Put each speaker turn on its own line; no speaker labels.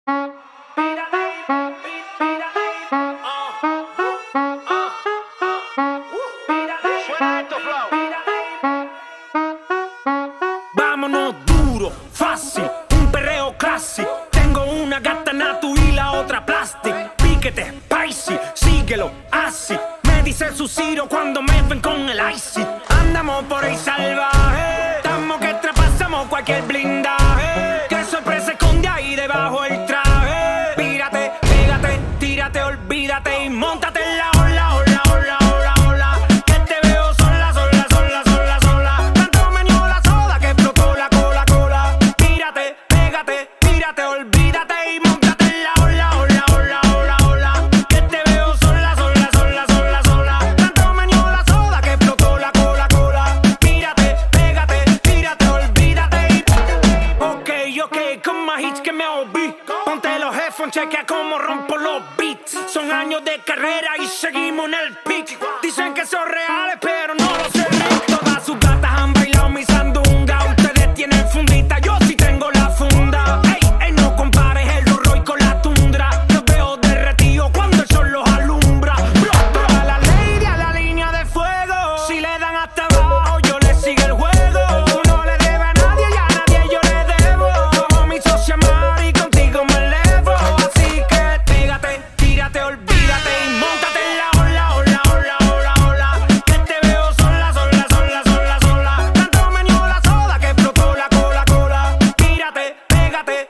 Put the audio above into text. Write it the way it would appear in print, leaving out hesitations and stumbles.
Vámonos duro, fácil, un perreo clásico. Tengo una gata natu y la otra plastic. Piquete, spicy, síguelo, así. Me dice su Ciro cuando me ven con el icy. Andamos por ahí salvaje, estamos que traspasamos cualquier blindaje. Qué sorpresa esconde ahí debajo el traje. Pírate, pégate, tírate, olvídate y móntate en la ola, ola, ola, ola, ola. Que te veo sola, sola, sola, sola, sola. Tanto me dio la soda que explotó la cola, cola. Pírate, pégate, tírate, olvídate y móntate en la ola, ola, ola, ola, ola. Que te veo sola, sola, sola, sola, sola. Tanto me dio la soda que explotó la cola, cola. Pírate, pégate, tírate, olvídate y ok, ok, con más hits que me oí. Ponte los headphones, chequea cómo rompo los beats. Son años de carrera y seguimos en el peak. Dicen que son reales, pero no lo sé. Todas sus gatas han bailado mi sandunga. Ustedes tienen fundita, yo sí tengo la funda. Ey, ey, no compares el Rolls Royce con la tundra. Los veo derretidos cuando el sol los alumbra. Toda la lady a la línea de fuego. Si le dan hasta abajo, yo le sigo el juego. Tú no le debes a nadie y a nadie yo le debo. Como mi socia Mari, contigo me elevo. Así que pégate, tírate, olvídate y móntate en la ola, ola, ola, ola, ola. Que te veo sola, sola, sola, sola, sola. Tanto me dio la soda que explotó la cola, cola. Tírate, pégate,